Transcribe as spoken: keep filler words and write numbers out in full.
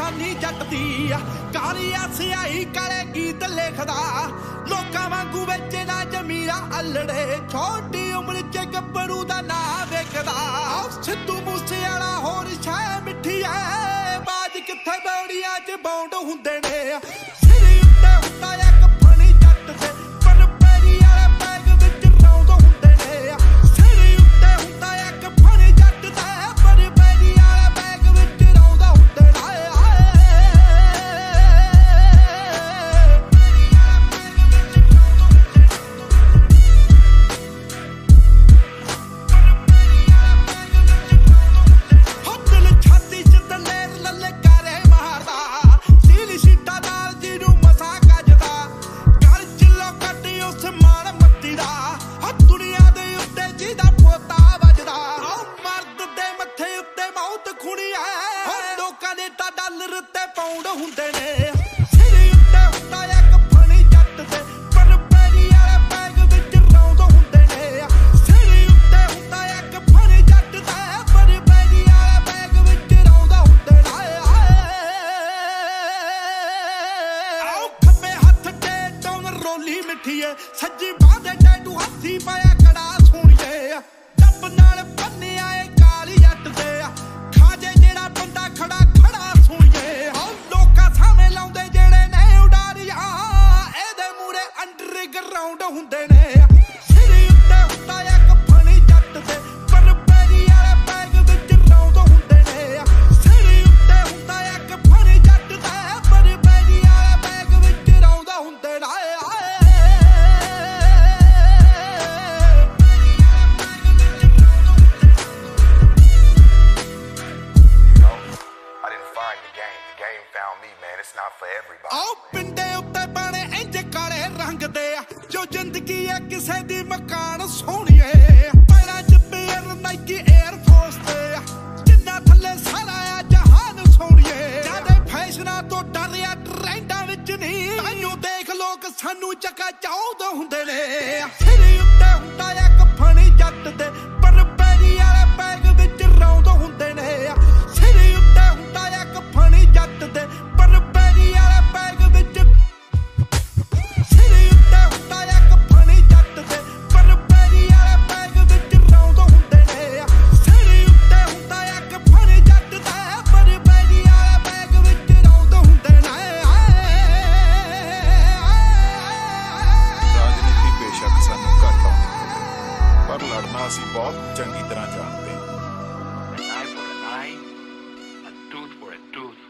जवानी जट दी कालिया सियाही काले गीत लिखदा लोकां वांगू वेचे ना जमीरा अल्लड़े छोटी उम्र च गब्बरू दा ना वेखदा सिद्धू मूसे वाला होर शै मिठी ऐ बाज कित्थे बौड़ियां च बौंड हुंदे ने सिर उत्ते हुंदा इक फणी जट ते पर पैरी वाले बैग विच रौंद हुंदे ने सिर उत्ते हुंदा इक फणी जट ते पर पैरी वाले बैग विच रौंद हुंदे ने सज्जी बांधे टैटू हथी पाया कड़ा सोनिए डब नाल बन्ने आए काली जट दे खाजे जेड़ा बंदा खड़ा खड़ा सोनिए लोकां सामे लाउंदे जेड़े ने उडारियां एदे मूरे अंडरग्राउंड हुंदे ने सिर उत्ते हुंदा इक फणी जट ते पर पैरी वाले बैग विच रौंद हुंदे ने सिर उत्ते हुंदा इक फणी जट ते पर पैरी वाले बैग विच रौंद हुंदे ने It's not for everybody. आओ पिंडे उत्ते पाने इंज काले रंग दे जो जिंदगी है किसे दी मकान सोहणिए पैरां च पेर नाइकी एयर फोर्स दे जिन्ना थल्ले सारा आ जहान सोहणिए जादे फैशनां तो डरिया ट्रेंडां विच नहीं ताइयों देख लोक सानू चका चाउंद हुंदे ने सिर उत्ते हुंदा इक फणी जट ते पर पैरी वाले बैग विच रौंद हुंदे ने सिर उत्ते हुंदा इक फणी जट ते ਅਸੀਂ ਬਹੁਤ ਚੰਗੀ ਤਰ੍ਹਾਂ ਜਾਣਦੇ ਹਾਂ। An eye for an eye, a tooth for a tooth.